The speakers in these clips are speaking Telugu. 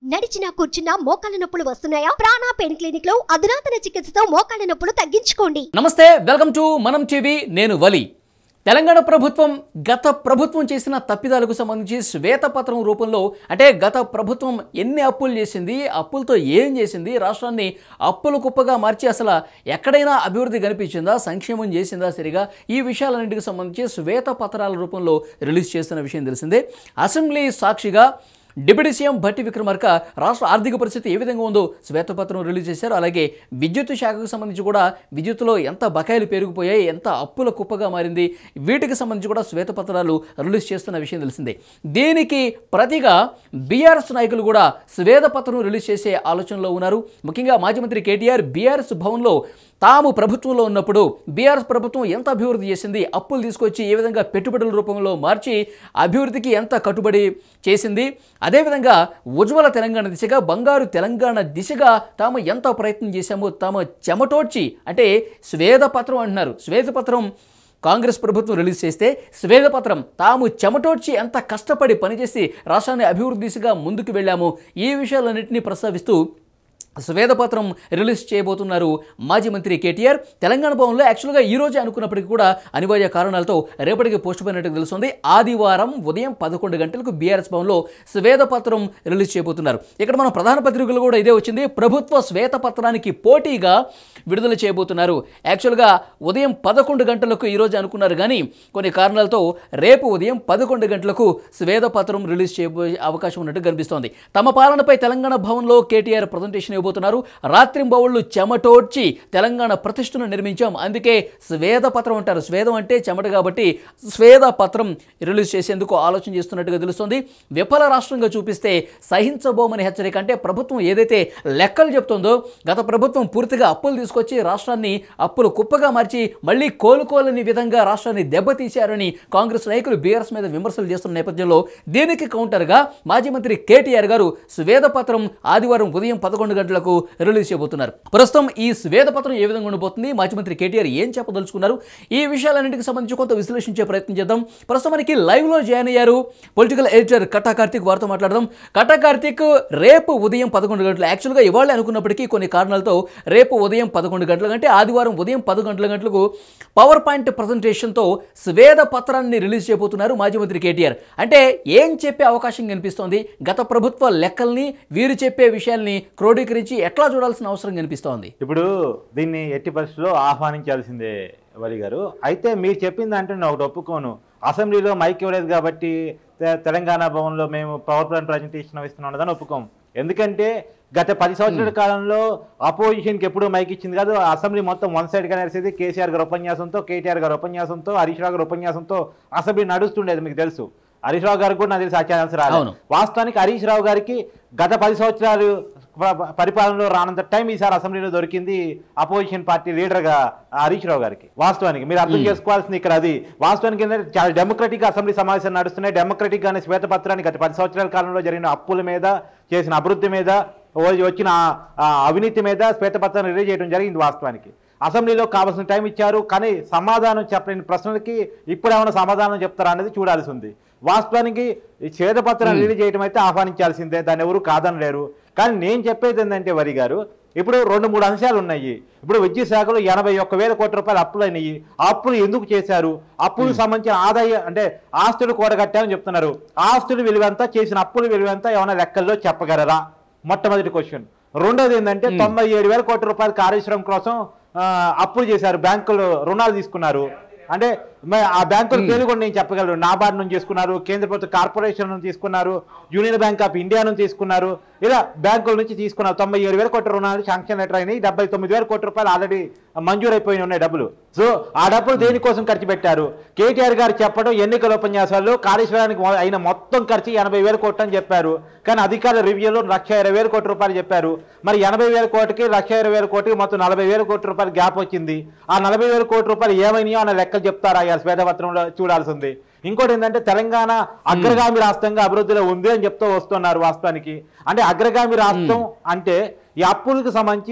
నడిచినా కూర్చున్నా మోకాళ్ళ నొప్పులు వస్తున్నాయా? ప్రాణ పెయిన్ క్లినిక్ లో అధునాతన చికిత్సతో మోకాళ్ళ నొప్పులు తగ్గించుకోండి. నమస్తే, వెల్కమ్ టు మనం టీవీ. నేను వలి. తెలంగాణ ప్రభుత్వం గత ప్రభుత్వం చేసిన తప్పిదాలకు సంబంధించి శ్వేతపత్రం రూపంలో, అంటే గత ప్రభుత్వం ఎన్ని అప్పులు చేసింది, అప్పులతో ఏం చేసింది, రాష్ట్రాన్ని అప్పుల కుప్పగా మార్చి అసలు ఎక్కడైనా అభివృద్ధి కనిపించిందా, సంక్షేమం చేసిందా సరిగా, ఈ విషయాలన్నింటికి సంబంధించి శ్వేతపత్రాల రూపంలో రిలీజ్ చేస్తున్న విషయం తెలిసిందే. అసెంబ్లీ సాక్షిగా డిప్యూటీ సీఎం భట్టి విక్రమార్క రాష్ట్ర ఆర్థిక పరిస్థితి ఏ విధంగా ఉందో శ్వేతపత్రం రిలీజ్ చేశారు. అలాగే విద్యుత్ శాఖకు సంబంధించి కూడా విద్యుత్తులో ఎంత బకాయిలు పెరిగిపోయాయి, ఎంత అప్పుల కుప్పగా మారింది, వీటికి సంబంధించి కూడా శ్వేతపత్రాలు రిలీజ్ చేస్తున్న విషయం తెలిసిందే. దీనికి ప్రతిగా బీఆర్ఎస్ నాయకులు కూడా శ్వేతపత్రం రిలీజ్ చేసే ఆలోచనలో ఉన్నారు. ముఖ్యంగా మాజీ మంత్రి కేటీఆర్ బీఆర్ఎస్ భవన్లో తాము ప్రభుత్వంలో ఉన్నప్పుడు బీఆర్ఎస్ ప్రభుత్వం ఎంత అభివృద్ధి చేసింది, అప్పులు తీసుకొచ్చి ఏ విధంగా పెట్టుబడుల రూపంలో మార్చి అభివృద్ధికి ఎంత కట్టుబడి చేసింది, అదేవిధంగా ఉజ్వల తెలంగాణ దిశగా, బంగారు తెలంగాణ దిశగా తాము ఎంత ప్రయత్నం చేశామో, తాము చెమటోడ్చి, అంటే శ్వేతపత్రం అంటున్నారు, శ్వేతపత్రం కాంగ్రెస్ ప్రభుత్వం రిలీజ్ చేస్తే శ్వేతపత్రం తాము చెమటోడ్చి ఎంత కష్టపడి పనిచేసి రాష్ట్రాన్ని అభివృద్ధి దిశగా ముందుకు వెళ్ళాము, ఈ విషయాలన్నింటినీ ప్రస్తావిస్తూ శ్వేతపత్రం రిలీజ్ చేయబోతున్నారు మాజీ మంత్రి కేటీఆర్. తెలంగాణ భవన్లో యాక్చువల్గా ఈ రోజే అనుకున్నప్పటికీ కూడా అనివార్య కారణాలతో రేపటికి పోస్ట్ పోయినట్టు తెలుస్తుంది. ఆదివారం ఉదయం 11 గంటలకు బీఆర్ఎస్ భవన్లో శ్వేతపత్రం రిలీజ్ చేయబోతున్నారు. ఇక్కడ మన ప్రధాన పత్రికలు కూడా ఇదే వచ్చింది. ప్రభుత్వ శ్వేతపత్రానికి పోటీగా విడుదల చేయబోతున్నారు. యాక్చువల్గా ఉదయం 11 గంటలకు ఈరోజు అనుకున్నారు, కానీ కొన్ని కారణాలతో రేపు ఉదయం 11 గంటలకు శ్వేతపత్రం రిలీజ్ చేయబోయే అవకాశం ఉన్నట్టు కనిపిస్తోంది. తమ పాలనపై తెలంగాణ భవన్లో కేటీఆర్ ప్రజెంటేషన్ ఇవ్వబోతున్నారు. రాత్రింబవళ్లు చెమటోడ్చి తెలంగాణ ప్రతిష్టను నిర్మించాం, అందుకే శ్వేతపత్రం అంటారు. స్వేదం అంటే చెమట కాబట్టి శ్వేతపత్రం రిలీజ్ చేసేందుకు ఆలోచన చేస్తున్నట్టుగా తెలుస్తోంది. విఫల రాష్ట్రంగా చూపిస్తే సహించబోమని హెచ్చరిక. అంటే ప్రభుత్వం ఏదైతే లెక్కలు చెప్తుందో, గత ప్రభుత్వం పూర్తిగా అప్పులు తీసుకొచ్చి రాష్ట్రాన్ని అప్పులు కుప్పగా మార్చి మళ్ళీ కోలుకోలేని విధంగా రాష్ట్రాన్ని దెబ్బతీశారని కాంగ్రెస్ నాయకులు బీఆర్ఎస్ మీద విమర్శలు చేస్తున్న నేపథ్యంలో దీనికి కౌంటర్గా మాజీ మంత్రి కేటీఆర్ గారు శ్వేతపత్రం ఆదివారం ఉదయం 11 గంటలకు రిలీజ్ చేయబోతున్నారు. ప్రస్తుతం ఈ శ్వేతపత్రం ఏ విధంగా ఉండబోతుంది, మాజీ మంత్రి కేటీఆర్ ఏం చెప్పదలుచుకున్నారు, ఈ విషయాలన్నింటికి సంబంధించి కొంత విశ్లేషించే ప్రయత్నం చేద్దాం. ప్రస్తుతం మనకి లైవ్ లో జాయిన్ అయ్యారు పొలిటికల్ ఎడిటర్ కట్టా కార్తిక్, వారితో మాట్లాడదాం. కట్టా కార్తిక్, రేపు ఉదయం 11 గంటలు, యాక్చువల్గా ఇవాళ అనుకున్నప్పటికీ కొన్ని కారణాలతో రేపు ఉదయం 11 గంటల అంటే ఆదివారం ఉదయం 10 గంటలకు పవర్ పాయింట్ ప్రజెంటేషన్తో శ్వేతపత్రాన్ని రిలీజ్ చేయబోతున్నారు మాజీ మంత్రి కేటీఆర్. అంటే ఏం చెప్పే అవకాశం కనిపిస్తోంది, గత ప్రభుత్వ లెక్కల్ని, వీరు చెప్పే విషయాల్ని క్రోడీకరించి ఎట్లా చూడాల్సిన అవసరం కనిపిస్తోంది? ఇప్పుడు దీన్ని ఎట్టి పరిస్థితుల్లో ఆహ్వానించాల్సిందే వలి గారు. అయితే మీరు చెప్పింది అంటే నేను ఒకటి ఒప్పుకోను. అసెంబ్లీలో మైక్ ఇవ్వలేదు కాబట్టి తెలంగాణ భవన్లో మేము పవర్ పాయింట్ ప్రజెంటేషన్ ఇస్తున్నాం అని ఒప్పుకోము. ఎందుకంటే గత 10 సంవత్సరాల కాలంలో అపోజిషన్కి ఎప్పుడూ మైక్ ఇచ్చింది కాదు. అసెంబ్లీ మొత్తం వన్ సైడ్గా నడిచేది. కేసీఆర్ గారి ఉపన్యాసంతో, కేటీఆర్ గారి ఉపన్యాసంతో, హరీష్ రావు గారి ఉపన్యాసంతో అసెంబ్లీ నడుస్తుండేది. మీకు తెలుసు, హరీష్ రావు గారికి కూడా నాకు తెలిసి ఆ ఛాన్స్ రాలేదు. వాస్తవానికి హరీష్ రావు గారికి గత 10 సంవత్సరాలు పరిపాలనలో రానంత టైం ఈసారి అసెంబ్లీలో దొరికింది అపోజిషన్ పార్టీ లీడర్గా హరీష్ రావు గారికి. వాస్తవానికి మీరు అర్థం చేసుకోవాల్సింది ఇక్కడ అది. వాస్తవానికి ఏంటంటే చాలా డెమోక్రటిక్గా అసెంబ్లీ సమావేశాలు నడుస్తున్నాయి. డెమోక్రటిక్ గానే శ్వేతపత్రాన్ని గత 10 సంవత్సరాల కాలంలో జరిగిన అప్పుల మీద, చేసిన అభివృద్ధి మీద, వచ్చిన అవినీతి మీద శ్వేతపత్రాన్ని రిలీజ్ చేయడం జరిగింది. వాస్తవానికి అసెంబ్లీలో కావాల్సిన టైం ఇచ్చారు, కానీ సమాధానం చెప్పలేని ప్రశ్నలకి ఇప్పుడు ఏమైనా సమాధానం చెప్తారా అనేది చూడాల్సి ఉంది. వాస్తవానికి శ్వేతపత్రాన్ని రిలీజ్ చేయడం అయితే ఆహ్వానించాల్సిందే, దాన్ని ఎవరు కాదనలేరు. కానీ నేను చెప్పేది ఏంటంటే వరి గారు, ఇప్పుడు 2-3 అంశాలు ఉన్నాయి. ఇప్పుడు విద్యుత్ శాఖలో 81,000 కోట్ల రూపాయలు అప్పులు అయినాయి. ఆ అప్పులు ఎందుకు చేశారు, అప్పులకు సంబంధించిన ఆదాయ అంటే ఆస్తులు కూడగట్టామని చెప్తున్నారు. ఆస్తుల విలువ ఎంత, చేసిన అప్పుల విలువ ఎంత ఏమైనా లెక్కల్లో చెప్పగలరా? మొట్టమొదటి క్వశ్చన్. రెండోది ఏంటంటే 97,000 కోట్ల రూపాయలు కార్యశ్రమం కోసం అప్పులు చేశారు, బ్యాంకులు రుణాలు తీసుకున్నారు. అంటే ఆ బ్యాంకుల పేరు కూడా నేను చెప్పగలను. నాబార్డ్ నుంచి తీసుకున్నారు, కేంద్ర ప్రభుత్వ కార్పొరేషన్ నుంచి తీసుకున్నారు, యూనియన్ బ్యాంక్ ఆఫ్ ఇండియా నుంచి తీసుకున్నారు. ఇలా బ్యాంకుల నుంచి తీసుకున్నారు. 97,000 కోట్ల రుణాలు శాంక్షన్ లెటర్ అయినాయి. 79,000 కోట్ల రూపాయలు ఆల్రెడీ మంజూరైపోయి ఉన్నాయి డబ్బులు. సో ఆ డబ్బులు దేనికోసం ఖర్చు పెట్టారు? కేటీఆర్ గారు చెప్పడం ఎన్నికల ఉపన్యాసాల్లో కాళేశ్వరానికి అయిన మొత్తం ఖర్చు 80,000 కోట్లు అని చెప్పారు. కానీ అధికారుల రివ్యూలో 1,20,000 కోట్ల రూపాయలు చెప్పారు. మరి 80,000 కోటికి 1,20,000 కోటికి మొత్తం 40,000 కోట్ల రూపాయలు గ్యాప్ వచ్చింది. ఆ 40,000 కోట్ల రూపాయలు ఏమైనాయో అన్న లెక్కలు చెప్తారా శ్వేతపత్రంలో చూడాల్సింది. ఇంకోటి ఏంటంటే తెలంగాణ అగ్రగామి రాష్ట్రంగా అభివృద్ధిలో ఉంది అని చెప్తూ వస్తున్నారు. వాస్తవానికి అంటే అగ్రగామి రాష్ట్రం అంటే ఈ అప్పులకు సంబంధించి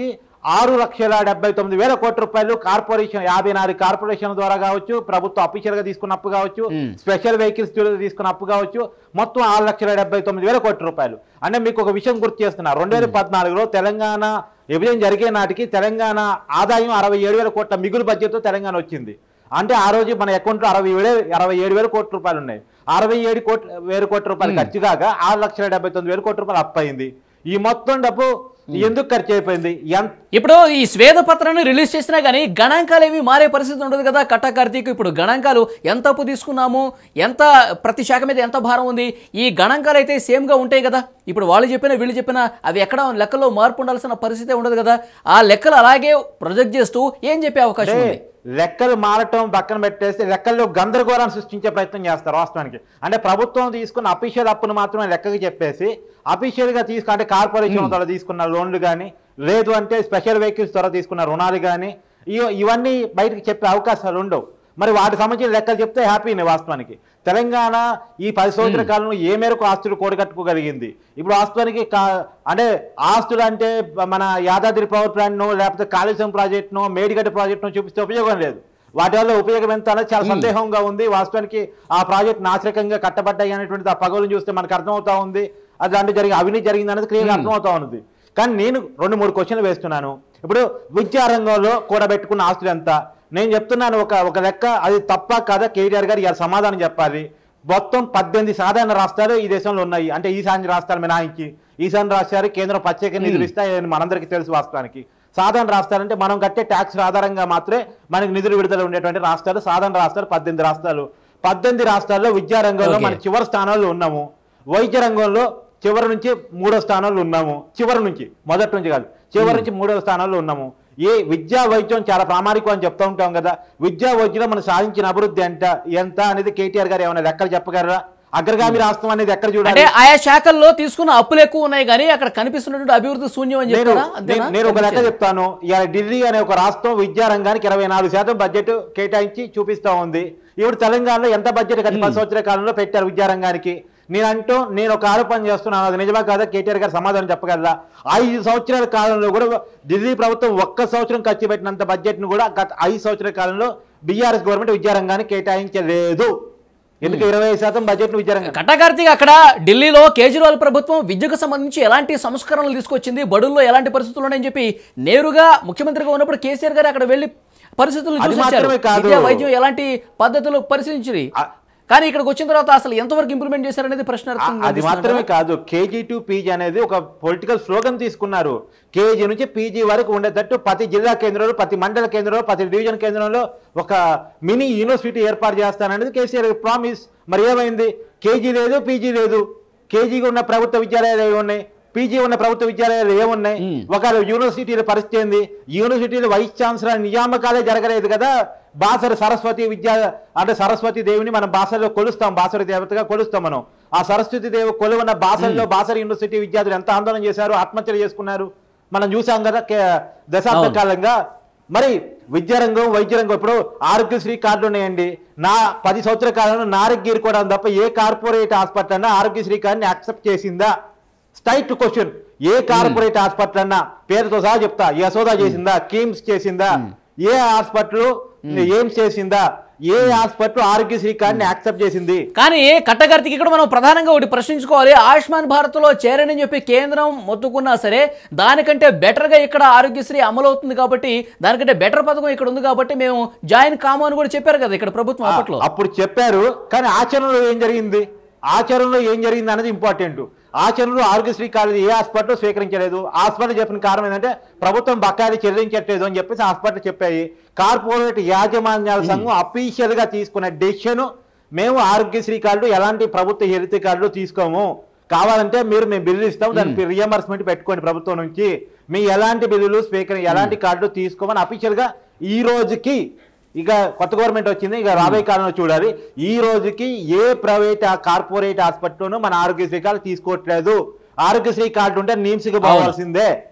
6,79,000 కోట్ల రూపాయలు కార్పొరేషన్ 54 కార్పొరేషన్ ద్వారా కావచ్చు, ప్రభుత్వం అఫీషియల్ గా తీసుకున్న అప్పు కావచ్చు, స్పెషల్ వెహికల్స్ తీసుకున్న అప్పు కావచ్చు, మొత్తం 6,79,000 కోట్ల రూపాయలు. అంటే మీకు ఒక విషయం గుర్తు చేస్తున్నా, 2014లో తెలంగాణ విభజన జరిగే నాటికి తెలంగాణ ఆదాయం 67,000 కోట్ల మిగులు బడ్జెట్తో తెలంగాణ వచ్చింది. అంటే ఆ రోజు మన అకౌంట్లో 67,000 కోట్ల రూపాయలు ఉన్నాయి. 67,000 కోట్ల రూపాయలు ఖర్చు కాగా 6,79,000 కోట్ల రూపాయలు అప్పయింది. ఈ మొత్తం డబ్బు ఎందుకు ఖర్చు అయిపోయింది? ఇప్పుడు ఈ శ్వేతపత్రాన్ని రిలీజ్ చేసినా కానీ గణాంకాలు ఏమి మారే పరిస్థితి ఉండదు కదా కట్టా కార్తీక్. ఇప్పుడు గణాంకాలు ఎంత అప్పు తీసుకున్నాము, ఎంత ప్రతి శాఖ మీద ఎంత భారం ఉంది, ఈ గణాంకాలు అయితే సేమ్గా ఉంటాయి కదా. ఇప్పుడు వాళ్ళు చెప్పినా వీళ్ళు చెప్పినా అవి ఎక్కడ లెక్కలో మార్పు ఉండాల్సిన పరిస్థితి ఉండదు కదా. ఆ లెక్కలు అలాగే ప్రొజెక్ట్ చేస్తూ ఏం చెప్పే అవకాశం ఉంది? లెక్కలు మారటం పక్కన పెట్టేసి లెక్కల్లో గందరగోళాన్ని సృష్టించే ప్రయత్నం చేస్తారు వాస్తవానికి. అంటే ప్రభుత్వం తీసుకున్న అఫీషియల్ అప్పును మాత్రమే లెక్కకి చెప్పేసి అఫీషియల్గా అంటే కార్పొరేషన్ ద్వారా తీసుకున్న లోన్లు కానీ, లేదు అంటే స్పెషల్ వెహికల్స్ ద్వారా తీసుకున్న రుణాలు కానీ, ఇవన్నీ బయటకు చెప్పే అవకాశాలు ఉండవు. మరి వాటికి సంబంధించిన లెక్కలు చెప్తే హ్యాపీనే. వాస్తవానికి తెలంగాణ ఈ 10 సంవత్సరాల కాలంలో ఏ మేరకు ఆస్తులు కూడగట్టుకోగలిగింది? ఇప్పుడు వాస్తవానికి అంటే ఆస్తులు అంటే మన యాదాద్రి పవర్ ప్లాంట్ను, లేకపోతే కాళేశ్వరం ప్రాజెక్టును, మేడిగడ్డ ప్రాజెక్టును చూపిస్తే ఉపయోగం లేదు. వాటి వల్ల ఉపయోగం ఎంత అనేది చాలా సందేహంగా ఉంది. వాస్తవానికి ఆ ప్రాజెక్ట్ నాశరకంగా కట్టబడ్డాయి అనేటువంటిది ఆ పగలను చూస్తే మనకు అర్థమవుతా ఉంది. అది దాంట్లో అవినీతి జరిగింది అనేది క్లియర్గా అర్థమవుతా ఉంది. కానీ నేను 2-3 క్వశ్చన్లు వేస్తున్నాను. ఇప్పుడు విద్యారంగంలో కూడబెట్టుకున్న ఆస్తులు ఎంత? నేను చెప్తున్నాను ఒక లెక్క, అది తప్ప కాదా కేటీఆర్ గారు ఇలా సమాధానం చెప్పాలి. మొత్తం 18 సాధారణ రాష్ట్రాలు ఈ దేశంలో ఉన్నాయి. అంటే ఈశాన్య రాష్ట్రాలు మినహాయించి. ఈశాన్య రాష్ట్రాలు కేంద్రం ప్రత్యేక నిధులు ఇస్తాయని మనందరికీ తెలుసు. వాస్తవానికి సాధారణ రాష్ట్రాలు అంటే మనం కట్టే ట్యాక్స్ ఆధారంగా మాత్రమే మనకి నిధులు విడుదల ఉండేటువంటి రాష్ట్రాలు సాధారణ రాష్ట్రాలు 18 రాష్ట్రాలు. 18 రాష్ట్రాల్లో విద్యారంగంలో మనం చివరి స్థానాల్లో ఉన్నాము. వైద్య రంగంలో చివరి నుంచి 3వ స్థానాల్లో ఉన్నాము. చివరి నుంచి, మొదటి నుంచి కాదు, చివరి నుంచి 3వ స్థానాల్లో ఉన్నాము. విద్యా వైద్యం చాలా ప్రామాణికం అని చెప్తూ ఉంటాం కదా. విద్యా వైద్యంలో మనం సాధించిన అభివృద్ధి ఎంత అనేది కేటీఆర్ గారు ఏమైనా లెక్కలు చెప్పగలరా? అగ్రగామి రాష్ట్రం అనేది ఎక్కడ చూడాలి? ఆయా శాఖల్లో తీసుకున్న అప్పులు ఎక్కువ ఉన్నాయి కానీ అక్కడ కనిపిస్తున్నటువంటి అభివృద్ధి శూన్యం అని చెప్తారా? నేను ఒక లెక్క చెప్తాను. ఇవాళ ఢిల్లీ అనే ఒక రాష్ట్రం విద్యా రంగానికి 24% బడ్జెట్ కేటాయించి చూపిస్తూ ఉంది. ఇప్పుడు తెలంగాణలో ఎంత బడ్జెట్ గత 10 సంవత్సరాల కాలంలో పెట్టారు విద్యారంగానికి? నేను ఒక ఆరోపణ చేస్తున్నాను, అది నిజమా కాదా కేటీఆర్ గారు సమాధానం చెప్పగలరా? 5 సంవత్సరాల కాలంలో కూడా ఢిల్లీ ప్రభుత్వం 1 సంవత్సరం ఖర్చు పెట్టినంత బడ్జెట్ను కూడా గత 5 సంవత్సరాల కాలంలో బీఆర్ఎస్ గవర్నమెంట్ విద్యారంగానికి కేటాయించలేదు. ఎందుకు 25% బడ్జెట్ విద్యారంగం? కట్టా కార్తీక్, అక్కడ ఢిల్లీలో కేజ్రీవాల్ ప్రభుత్వం విద్యకు సంబంధించి ఎలాంటి సంస్కరణలు తీసుకొచ్చింది, బడుల్లో ఎలాంటి పరిస్థితులు ఉన్నాయని చెప్పి నేరుగా ముఖ్యమంత్రిగా ఉన్నప్పుడు కేసీఆర్ గారు అక్కడ వెళ్లి పరిస్థితులు విద్యా వైద్యం ఎలాంటి పద్ధతులు పరిశీలించింది. కానీ ఇక్కడికి వచ్చిన తర్వాత అసలు ఎంతవరకు ఇంప్లిమెంట్ చేశారనేది ప్రశ్న. అది మాత్రమే కాదు, కేజీ టు పీజీ అనేది ఒక పొలిటికల్ స్లోగన్ తీసుకున్నారు. కేజీ నుంచి పీజీ వరకు ఉండేటట్టు ప్రతి జిల్లా కేంద్రంలో, ప్రతి మండల కేంద్రంలో, ప్రతి డివిజన్ కేంద్రంలో ఒక మినీ యూనివర్సిటీ ఏర్పాటు చేస్తాననేది కేసీఆర్ ప్రామిస్. మరి ఏమైంది? కేజీ లేదు, పీజీ లేదు. కేజీగా ఉన్న ప్రభుత్వ విద్యాలయాలు ఏమున్నాయి, పీజీ ఉన్న ప్రభుత్వ విద్యాలయాలు ఏమున్నాయి? ఒక యూనివర్సిటీల పరిస్థితి ఏంది? యూనివర్సిటీలు వైస్ ఛాన్సలర్ నియామకాలే జరగలేదు కదా. బాసర సరస్వతి అంటే సరస్వతి దేవిని మనం బాసరలో కొలుస్తాం, బాసర దేవతగా కొలుస్తాం మనం. ఆ సరస్వతి దేవి కొలువున్న బాసరలో బాసర యూనివర్సిటీ విద్యార్థులు ఎంత ఆందోళన చేశారు, ఆత్మహత్యలు చేసుకున్నారు, మనం చూసాం కదా దశాబ్ద కాలంగా. మరి విద్యారంగం, వైద్య రంగం, ఇప్పుడు ఆరోగ్యశ్రీ కార్డులు ఉన్నాయండి. 10 సంవత్సరాల కాలంలో నారగిరి కూడా తప్ప ఏ కార్పొరేట్ హాస్పిటల్ అన్నా ఆరోగ్యశ్రీ కార్డుని యాక్సెప్ట్ చేసిందా? Straight question. ఏ కార్పొరేట్ హాస్పిటల్ అన్నా పేరుతో సహా చెప్తా, యశోదా చేసిందా, కిమ్స్ చేసిందా, ఏ హాస్పిటల్ ఏం చేసిందా, ఏ హాస్పిటల్ ఆరోగ్యశ్రీ కార్డుని యాక్సెప్ట్ చేసింది? కానీ కట్టగర్తికి ఇక్కడ మనం ప్రధానంగా ఒకటి ప్రశ్నించుకోవాలి. ఆయుష్మాన్ భారత్ లో చేరని చెప్పి కేంద్రం మొత్తుకున్నా సరే దానికంటే బెటర్ గా ఇక్కడ ఆరోగ్యశ్రీ అమలు అవుతుంది కాబట్టి, దానికంటే బెటర్ పథకం ఇక్కడ ఉంది కాబట్టి మేము జాయిన్ కాము అని కూడా చెప్పారు కదా ఇక్కడ ప్రభుత్వం అప్పట్లో. అప్పుడు చెప్పారు, కానీ ఆచరణలో ఏం జరిగింది? ఆచరణలో ఏం జరిగింది అనేది ఇంపార్టెంట్. ఆచరణలో ఆరోగ్యశ్రీ కార్డు ఏ హాస్పిటల్ స్వీకరించలేదు. హాస్పిటల్ చెప్పిన కారణం ఏంటంటే ప్రభుత్వం బకాయిలు చెల్లించట్లేదు అని చెప్పేసి హాస్పిటల్ చెప్పాయి. కార్పొరేట్ యాజమాన్యాల సంఘం అఫీషియల్ గా తీసుకున్న డెసిషన్, మేము ఆరోగ్యశ్రీ కార్డు ఎలాంటి ప్రభుత్వ హెల్త్ కార్డులు తీసుకోము, కావాలంటే మేము బిల్లు ఇస్తాం, దానికి రియంబర్స్మెంట్ పెట్టుకోండి ప్రభుత్వం నుంచి, మీ ఎలాంటి బిల్లులు ఎలాంటి కార్డులు తీసుకోమని అఫీషియల్ గా ఈ రోజుకి, ఇక కొత్త గవర్నమెంట్ వచ్చింది, ఇక రాబోయే కాలంలో చూడాలి, ఈ రోజుకి ఏ ప్రైవేట్ కార్పొరేట్ హాస్పిటల్లోనూ మన ఆరోగ్యశ్రీ కార్డు తీసుకోవట్లేదు. ఆరోగ్యశ్రీ కార్డు ఉంటే నిమ్స్కి పోవాల్సిందే.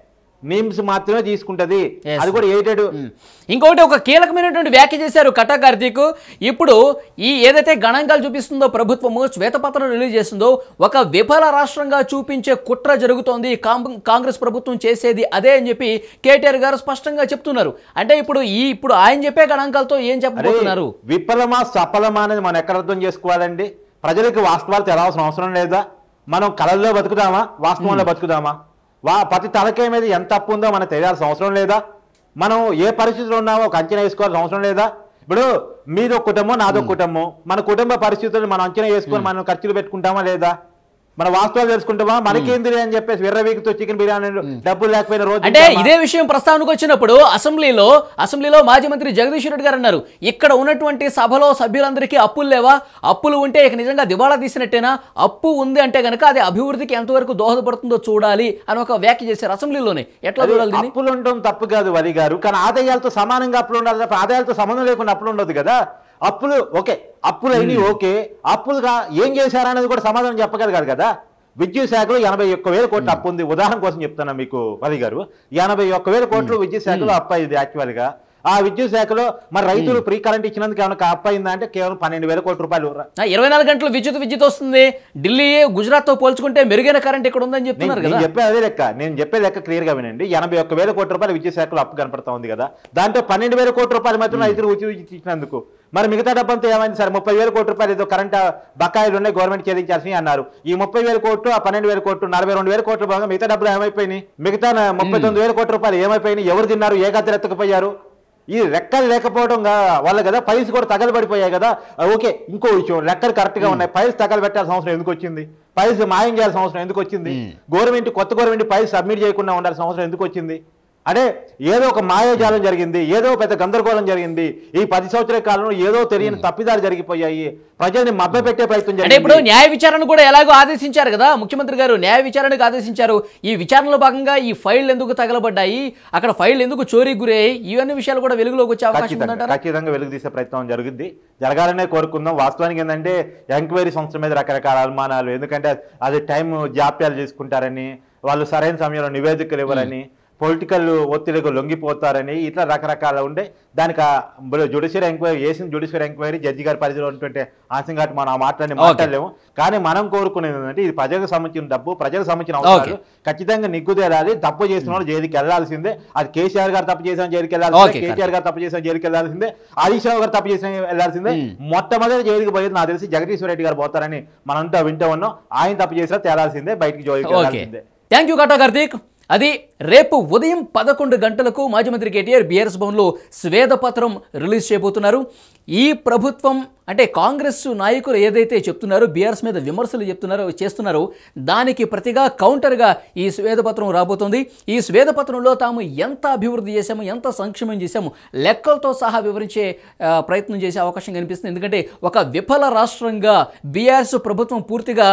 నేమ్స్ మాత్రమే తీసుకుంటది, అది కూడా ఎయిటెడ్. ఇంకొకటి ఒక కీలకమైనటువంటి వ్యాఖ్య చేశారు కట్టా కార్తీక్. ఇప్పుడు ఈ ఏదైతే గణాంకాలు చూపిస్తుందో ప్రభుత్వము శ్వేతపత్రం రిలీజ్ చేస్తుందో ఒక విఫల రాష్ట్రంగా చూపించే కుట్ర జరుగుతోంది, కాంగ్రెస్ ప్రభుత్వం చేసేది అదే అని చెప్పి కేటీఆర్ గారు స్పష్టంగా చెప్తున్నారు. అంటే ఇప్పుడు ఆయన చెప్పే గణాంకాలతో ఏం చెప్పబోతున్నారు? విఫలమా సఫలమా అనేది మనం ఎక్కడ అర్థం చేసుకోవాలండి? ప్రజలకు వాస్తవాలు తెలవాల్సిన అవసరం లేదా? మనం కళల్లో బతుకుదామా, వాస్తవంలో బతుకుదామా? ప్రతి తలకాయ మీద ఎంత తప్పు ఉందో మనకు తెలియాల్సిన అవసరం లేదా? మనం ఏ పరిస్థితిలో ఉన్నామో ఒక అంచనా వేసుకోవాల్సిన అవసరం లేదా? ఇప్పుడు మీదో కుటుంబం, నాదో కుటుంబం, మన కుటుంబ పరిస్థితులను మనం అంచనా వేసుకొని మనం ఖర్చులు పెట్టుకుంటామా లేదా? మన వాస్తవాలు తెలుసుకుంటామా? మనకేంది అని చెప్పేసి విర్రవీగుతో చికెన్ బిర్యానీ డబ్బులు లేకపోయిన రోజు. అంటే ఇదే విషయం ప్రస్తావనకు వచ్చినప్పుడు అసెంబ్లీలో మాజీ మంత్రి జగదీష్ రెడ్డి గారు అన్నారు, ఇక్కడ ఉన్నటువంటి సభలో సభ్యులందరికీ అప్పులు లేవా? అప్పులు ఉంటే ఇక నిజంగా దివాళా తీసినట్టేనా? అప్పు ఉంది అంటే గనక అది అభివృద్ధికి ఎంతవరకు దోహదపడుతుందో చూడాలి అని ఒక వ్యాఖ్య చేశారు అసెంబ్లీలోనే. ఎట్లా చూడాలి? అప్పులు ఉండడం తప్పు కాదు వలి గారు, కానీ ఆదాయాలతో సమానంగా అప్పులు ఉండాలి తప్ప ఆదాయాలతో సంబంధం లేకుండా అప్పులు ఉండదు కదా. అప్పులు ఓకే, అప్పులు అయినాయి ఓకే, అప్పులుగా ఏం చేశారనేది కూడా సమాధానం చెప్పగలగాలి కదా. విద్యుత్ శాఖలో 81,000 కోట్ల అప్పు ఉంది. ఉదాహరణ కోసం చెప్తున్నా మీకు వలి గారు, 81,000 కోట్లు విద్యుత్ శాఖలో అప్పు అయింది యాక్చువల్గా. ఆ విద్యుత్ శాఖలో మరి రైతులు ఫ్రీ కరెంట్ ఇచ్చినందుకు ఏమైనా అప్పు అయిందా అంటే కేవలం 12,000 కోట్ల రూపాయలు. 24 గంటలు విద్యుత్ వస్తుంది. ఢిల్లీ, గుజరాత్ తో పోల్చుకుంటే మెరుగైన కరెంట్ ఇక్కడ ఉందని చెప్తున్నారు కదా. నేను చెప్పే లెక్క క్లియర్ గా వినండి. 81,000 కోట్ల రూపాయలు విద్యుత్ శాఖలో అప్పు కనపడతా ఉంది కదా. దాంట్లో 12,000 కోట్ల రూపాయలు మాత్రం రైతులు ఉచిత ఇచ్చినందుకు. మరి మిగతా డబ్బంతా ఏమైంది సార్? 30,000 కోట్ల రూపాయలు ఏదో కరెంట్ బకాయిలు ఉన్నాయి, గవర్నమెంట్ చెల్లించాల్సి అన్నారు. ఈ 30,000 కోట్లు, ఆ 12,000 కోట్లు, 42,000 కోట్ల భాగంగా మిగతా డబ్బులు ఏమైపోయినాయి? మిగతా 39,000 కోట్ల రూపాయలు ఏమైపోయినాయి? ఎవరు తిన్నారు? ఏ గద్దెలు ఎత్తకపోయారు? ఈ లెక్కలు లేకపోవడం వల్ల కదా ఫైల్స్ కూడా తగలబడిపోయాయి కదా. ఓకే, ఇంకో విషయం, లెక్కలు కరెక్ట్ గా ఉన్నాయి, ఫైల్స్ తగలబెట్టాల్సిన అవసరం ఎందుకు వచ్చింది? ఫైల్స్ మాయం చేయాల్సిన అవసరం ఎందుకు వచ్చింది? కొత్త గవర్నమెంట్ ఫైల్స్ సబ్మిట్ చేయకుండా ఉండాల్సిన అవసరం ఎందుకు వచ్చింది? అంటే ఏదో ఒక మాయాజాలం జరిగింది, ఏదో పెద్ద గందరగోళం జరిగింది. ఈ 10 సంవత్సరాల కాలంలో ఏదో తెలియని తప్పిదాలు జరిగిపోయాయి, ప్రజల్ని మభ్యపెట్టే ప్రయత్నం జరిగింది. ఇప్పుడు న్యాయ విచారణ కూడా ఎలాగో ఆదేశించారు కదా ముఖ్యమంత్రి గారు, న్యాయ విచారణకు ఆదేశించారు. ఈ విచారణలో భాగంగా ఈ ఫైల్ ఎందుకు తగలబడ్డాయి, అక్కడ ఫైల్ ఎందుకు చోరీకి గురయ్యాయి, ఇవన్నీ విషయాలు కూడా వెలుగులోకి వచ్చే అవకాశం ఉందంటారా? ఖచ్చితంగా వెలుగు తీసే ప్రయత్నం జరగాలనే కోరుకుందాం. వాస్తవానికి ఏంటంటే ఎంక్వైరీ సంస్థ మీద రకరకాల అనుమానాలు, ఎందుకంటే అది టైం జాప్యాలు చేసుకుంటారని, వాళ్ళు సరైన సమయంలో నివేదికలు ఇవ్వరని, పొలిటికల్ ఒత్తిడికి లొంగిపోతారని, ఇట్లా రకరకాల ఉండే. దానికి జ్యుడిషియల్ ఎంక్వైరీ చేసిన జ్యుడిషియల్ ఎంక్వైరీ జడ్జి గారి పరిధిలో ఉన్నటువంటి ఆశం కాబట్టి మనం మాట్లాడలేము. కానీ మనం కోరుకునేది ఏంటంటే ఇది ప్రజలకు సంబంధించిన డబ్బు, ప్రజలకు సంబంధించిన అవసరాలు ఖచ్చితంగా నిగ్గుదేరాలి. తప్పు చేసిన వాళ్ళు జైలుకి వెళ్లాల్సిందే. అది కేసీఆర్ గారు తప్పు చేసిన జైలుకి వెళ్లాల్సిందే, కేటీఆర్ గారు తప్పు చేసిన జైలుకి వెళ్లాల్సిందే, హరీష్ రావు గారు తప్పు చేసిన వెళ్లాల్సిందే. మొట్టమొదటి జైలుకి పోయేది నాకు తెలిసి జగదీశ్వర్ రెడ్డి గారు పోతారని మనంతా వింటూ ఉన్నాం. ఆయన తప్పు చేసినా తేలాల్సిందే, బయటికి జైలుకి వెళ్లాల్సిందే. Thank you Katta Karthik. అది రేపు ఉదయం 11 గంటలకు మాజీ మంత్రి కేటీఆర్ బీఆర్ఎస్ భవన్లో శ్వేతపత్రం రిలీజ్ చేయబోతున్నారు. ఈ ప్రభుత్వం అంటే కాంగ్రెస్ నాయకులు ఏదైతే చెప్తున్నారో, బీఆర్ఎస్ మీద విమర్శలు చేస్తున్నారో దానికి ప్రతిగా కౌంటర్గా ఈ శ్వేతపత్రం రాబోతుంది. ఈ శ్వేతపత్రంలో తాము ఎంత అభివృద్ధి చేశాము, ఎంత సంక్షేమం చేశాము లెక్కలతో సహా వివరించే ప్రయత్నం చేసే అవకాశం కనిపిస్తుంది. ఎందుకంటే ఒక విఫల రాష్ట్రంగా బీఆర్ఎస్ ప్రభుత్వం పూర్తిగా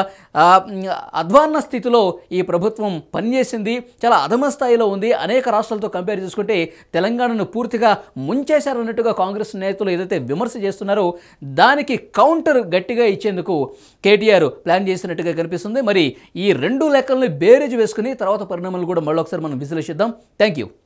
అధ్వాన్న స్థితిలో ఈ ప్రభుత్వం పనిచేసింది, చాలా అధమ స్థాయిలో ఉంది. అనేక రాష్ట్రాలతో కంపేర్ చేసుకుంటే తెలంగాణను పూర్తిగా ముంచేశారన్నట్టుగా కాంగ్రెస్ నేతలు ఏదైతే విమర్శ చేస్తున్నారో దానికి కౌంటర్ గట్టిగా ఇచ్చేందుకు కేటీఆర్ ప్లాన్ చేసినట్టుగా కనిపిస్తుంది. మరి ఈ రెండు లెక్కల్ని బేరేజ్ వేసుకుని తర్వాత పరిణామాలు కూడా మళ్ళొకసారి మనం విశ్లేషిద్దాం. Thank you.